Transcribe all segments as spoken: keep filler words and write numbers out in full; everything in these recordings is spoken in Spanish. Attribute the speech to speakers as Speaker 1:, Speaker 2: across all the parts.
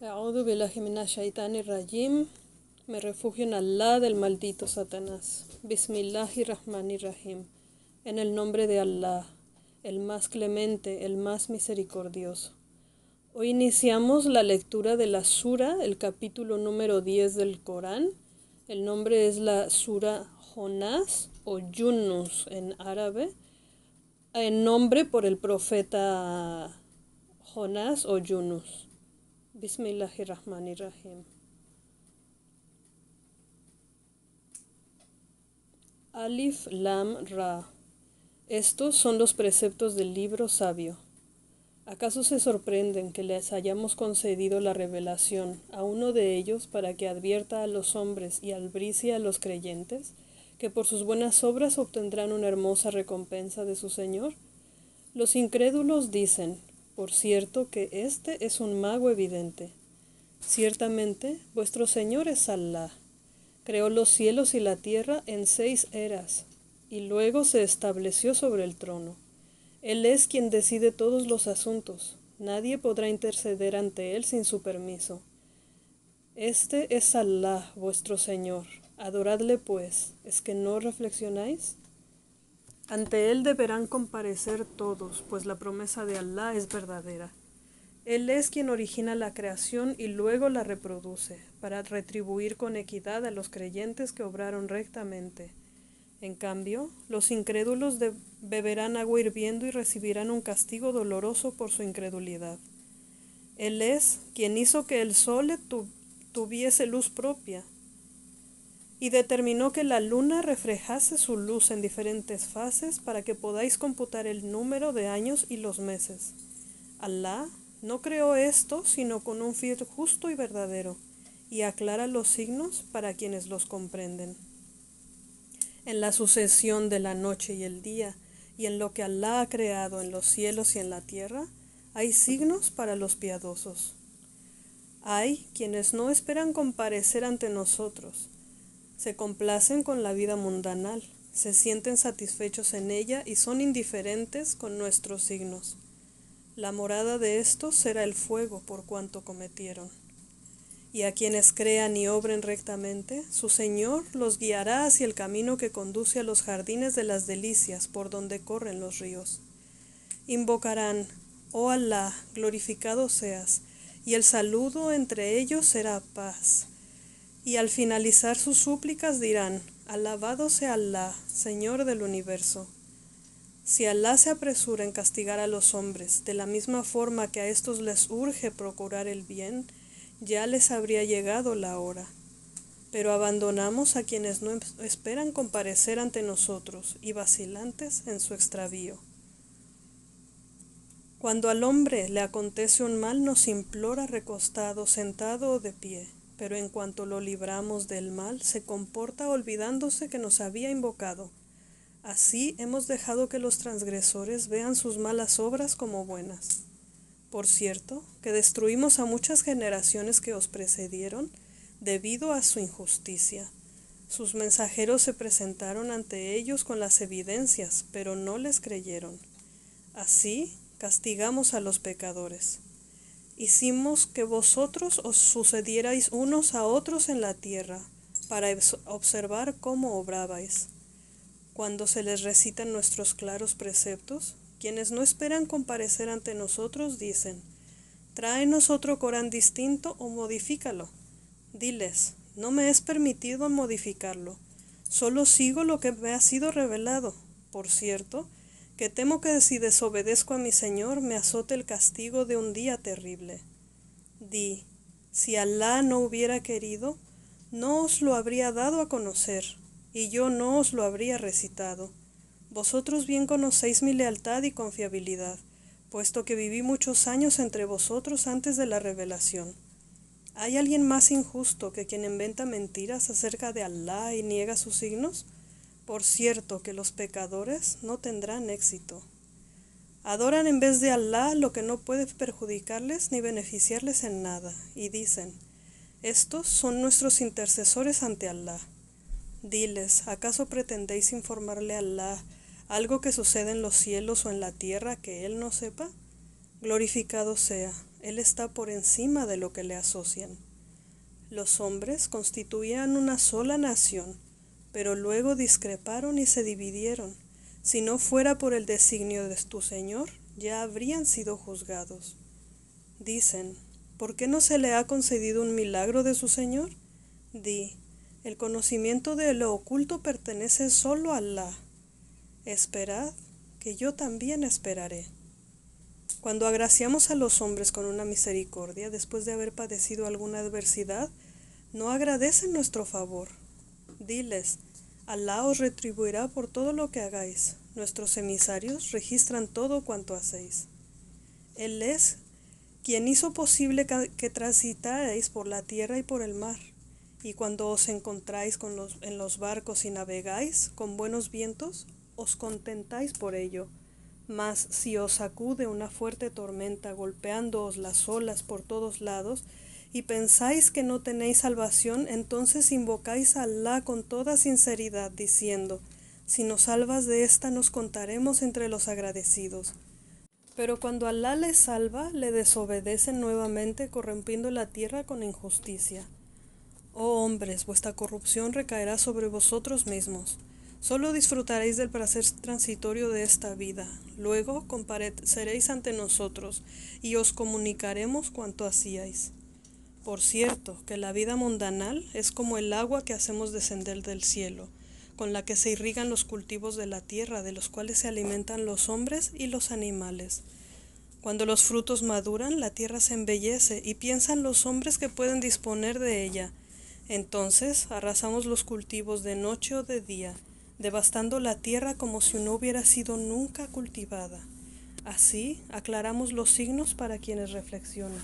Speaker 1: A'udhu billahi minash shaitani rajim. Me refugio en Allah del maldito Satanás. Bismillahirrahmanirrahim. En el nombre de Allah, el más clemente, el más misericordioso. Hoy iniciamos la lectura de la sura, el capítulo número diez del Corán. El nombre es la sura Jonás o Yunus en árabe, en nombre por el profeta Jonás o Yunus. Bismillahirrahmanirrahim. Alif Lam Ra. Estos son los preceptos del libro sabio. ¿Acaso se sorprenden que les hayamos concedido la revelación a uno de ellos para que advierta a los hombres y albricie a los creyentes, que por sus buenas obras obtendrán una hermosa recompensa de su Señor? Los incrédulos dicen, por cierto, que este es un mago evidente. Ciertamente, vuestro Señor es Allah. Creó los cielos y la tierra en seis eras, y luego se estableció sobre el trono. Él es quien decide todos los asuntos. Nadie podrá interceder ante Él sin su permiso. Este es Allah, vuestro Señor. Adoradle pues, ¿es que no reflexionáis? Ante Él deberán comparecer todos, pues la promesa de Allah es verdadera. Él es quien origina la creación y luego la reproduce, para retribuir con equidad a los creyentes que obraron rectamente. En cambio, los incrédulos de- beberán agua hirviendo y recibirán un castigo doloroso por su incredulidad. Él es quien hizo que el sol tu- tuviese luz propia y determinó que la luna reflejase su luz en diferentes fases para que podáis computar el número de años y los meses. Allah no creó esto sino con un fin justo y verdadero, y aclara los signos para quienes los comprenden. En la sucesión de la noche y el día, y en lo que Allah ha creado en los cielos y en la tierra, hay signos para los piadosos. Hay quienes no esperan comparecer ante nosotros, se complacen con la vida mundanal, se sienten satisfechos en ella y son indiferentes con nuestros signos. La morada de estos será el fuego por cuanto cometieron. Y a quienes crean y obren rectamente, su Señor los guiará hacia el camino que conduce a los jardines de las delicias por donde corren los ríos. Invocarán, oh Allah, glorificado seas, y el saludo entre ellos será paz. Y al finalizar sus súplicas dirán, alabado sea Allah, Señor del universo. Si Allah se apresura en castigar a los hombres de la misma forma que a estos les urge procurar el bien, ya les habría llegado la hora. Pero abandonamos a quienes no esperan comparecer ante nosotros y vacilantes en su extravío. Cuando al hombre le acontece un mal nos implora recostado, sentado o de pie, pero en cuanto lo libramos del mal se comporta olvidándose que nos había invocado. Así hemos dejado que los transgresores vean sus malas obras como buenas. Por cierto, que destruimos a muchas generaciones que os precedieron debido a su injusticia. Sus mensajeros se presentaron ante ellos con las evidencias, pero no les creyeron. Así castigamos a los pecadores. Hicimos que vosotros os sucedierais unos a otros en la tierra, para observar cómo obrabais. Cuando se les recitan nuestros claros preceptos, quienes no esperan comparecer ante nosotros dicen, tráenos otro Corán distinto o modifícalo. Diles, no me es permitido modificarlo, solo sigo lo que me ha sido revelado. Por cierto, que temo que si desobedezco a mi Señor me azote el castigo de un día terrible. Di, si Allah no hubiera querido, no os lo habría dado a conocer, y yo no os lo habría recitado. Vosotros bien conocéis mi lealtad y confiabilidad, puesto que viví muchos años entre vosotros antes de la revelación. ¿Hay alguien más injusto que quien inventa mentiras acerca de Allah y niega sus signos? Por cierto que los pecadores no tendrán éxito. Adoran en vez de Allah lo que no puede perjudicarles ni beneficiarles en nada, y dicen, estos son nuestros intercesores ante Allah. Diles, ¿acaso pretendéis informarle a Allah algo que sucede en los cielos o en la tierra que Él no sepa? Glorificado sea, Él está por encima de lo que le asocian. Los hombres constituían una sola nación, pero luego discreparon y se dividieron. Si no fuera por el designio de tu Señor, ya habrían sido juzgados. Dicen, ¿por qué no se le ha concedido un milagro de su Señor? Di, el conocimiento de lo oculto pertenece solo a Alá. Esperad, que yo también esperaré. Cuando agraciamos a los hombres con una misericordia, después de haber padecido alguna adversidad, no agradecen nuestro favor. Diles, Alá os retribuirá por todo lo que hagáis. Nuestros emisarios registran todo cuanto hacéis. Él es quien hizo posible que transitarais por la tierra y por el mar. Y cuando os encontráis con los, en los barcos y navegáis con buenos vientos, os contentáis por ello. Mas si os sacude una fuerte tormenta golpeándoos las olas por todos lados, y pensáis que no tenéis salvación, entonces invocáis a Alá con toda sinceridad, diciendo, si nos salvas de esta nos contaremos entre los agradecidos. Pero cuando Alá les salva, le desobedecen nuevamente, corrompiendo la tierra con injusticia. Oh hombres, vuestra corrupción recaerá sobre vosotros mismos. Solo disfrutaréis del placer transitorio de esta vida. Luego compareceréis ante nosotros, y os comunicaremos cuanto hacíais. Por cierto, que la vida mundanal es como el agua que hacemos descender del cielo, con la que se irrigan los cultivos de la tierra, de los cuales se alimentan los hombres y los animales. Cuando los frutos maduran, la tierra se embellece, y piensan los hombres que pueden disponer de ella. Entonces arrasamos los cultivos de noche o de día, devastando la tierra como si no hubiera sido nunca cultivada. Así aclaramos los signos para quienes reflexionan.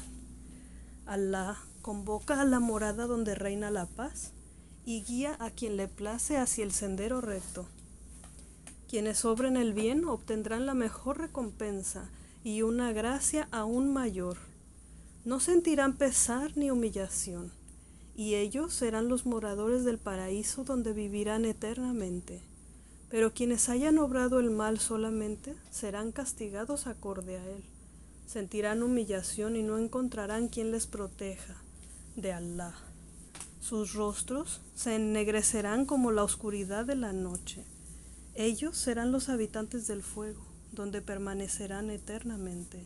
Speaker 1: Alá convoca a la morada donde reina la paz y guía a quien le place hacia el sendero recto. Quienes obren el bien obtendrán la mejor recompensa y una gracia aún mayor. No sentirán pesar ni humillación, y ellos serán los moradores del paraíso donde vivirán eternamente. Pero quienes hayan obrado el mal solamente serán castigados acorde a él. Sentirán humillación y no encontrarán quien les proteja de Alá. Sus rostros se ennegrecerán como la oscuridad de la noche. Ellos serán los habitantes del fuego, donde permanecerán eternamente.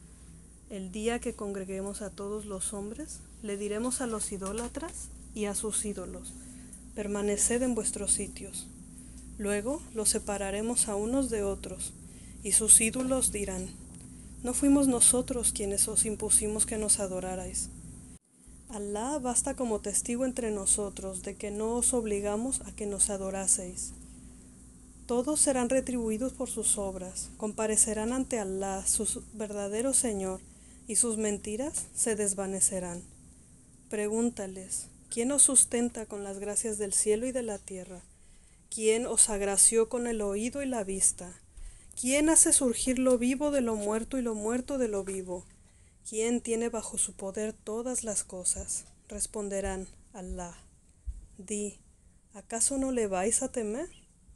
Speaker 1: El día que congreguemos a todos los hombres, le diremos a los idólatras y a sus ídolos, permaneced en vuestros sitios. Luego los separaremos a unos de otros, y sus ídolos dirán, no fuimos nosotros quienes os impusimos que nos adorarais. Alá basta como testigo entre nosotros de que no os obligamos a que nos adoraseis. Todos serán retribuidos por sus obras, comparecerán ante Alá, su verdadero Señor, y sus mentiras se desvanecerán. Pregúntales, ¿quién os sustenta con las gracias del cielo y de la tierra? ¿Quién os agració con el oído y la vista? ¿Quién hace surgir lo vivo de lo muerto y lo muerto de lo vivo? ¿Quién tiene bajo su poder todas las cosas? Responderán, Alá. Di, ¿acaso no le vais a temer?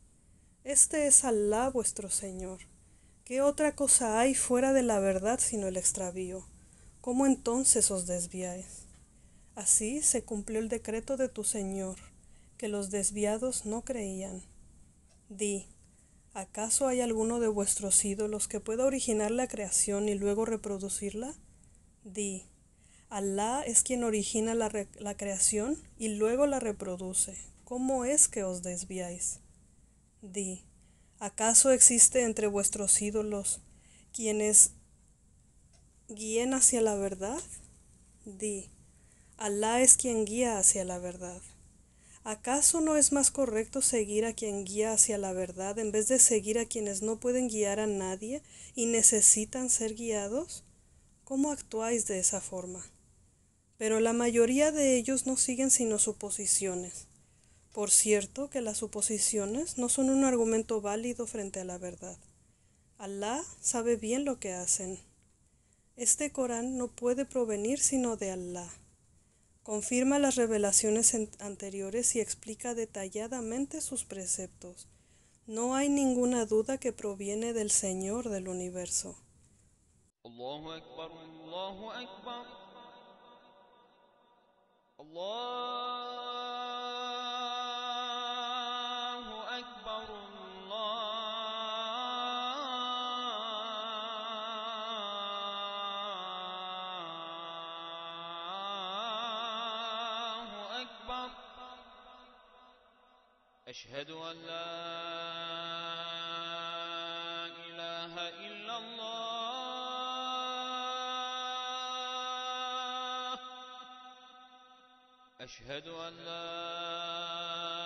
Speaker 1: Este es Alá vuestro Señor. ¿Qué otra cosa hay fuera de la verdad sino el extravío? ¿Cómo entonces os desviáis? Así se cumplió el decreto de tu Señor, que los desviados no creían. Di, ¿acaso hay alguno de vuestros ídolos que pueda originar la creación y luego reproducirla? Di, Alá es quien origina la, re- la creación y luego la reproduce. ¿Cómo es que os desviáis? Di, ¿acaso existe entre vuestros ídolos quienes guíen hacia la verdad? Di, Alá es quien guía hacia la verdad. ¿Acaso no es más correcto seguir a quien guía hacia la verdad en vez de seguir a quienes no pueden guiar a nadie y necesitan ser guiados? ¿Cómo actuáis de esa forma? Pero la mayoría de ellos no siguen sino suposiciones. Por cierto que las suposiciones no son un argumento válido frente a la verdad. Alá sabe bien lo que hacen. Este Corán no puede provenir sino de Alá. Confirma las revelaciones anteriores y explica detalladamente sus preceptos. No hay ninguna duda que proviene del Señor del universo.
Speaker 2: الله أكبر الله أكبر الله أكبر الله أكبر. أشهد أن لا إله إلا الله. أشهد أن لا